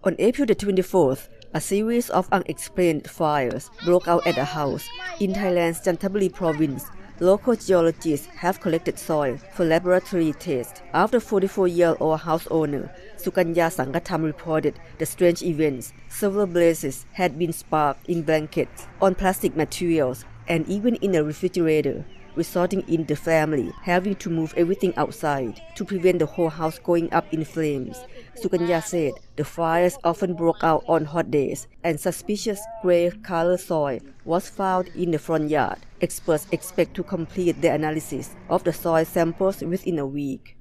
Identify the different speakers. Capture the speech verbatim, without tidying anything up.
Speaker 1: On April the twenty-fourth, a series of unexplained fires broke out at a house in Thailand's Chantaburi province. Local geologists have collected soil for laboratory tests. After forty-four-year-old house owner Sukanya Sungkatham reported the strange events, several blazes had been sparked in blankets, on plastic materials, and even in a refrigerator, resulting in the family having to move everything outside to prevent the whole house going up in flames. Sukanya said the fires often broke out on hot days, and suspicious gray-color soil was found in the front yard. Experts expect to complete the analysis of the soil samples within a week.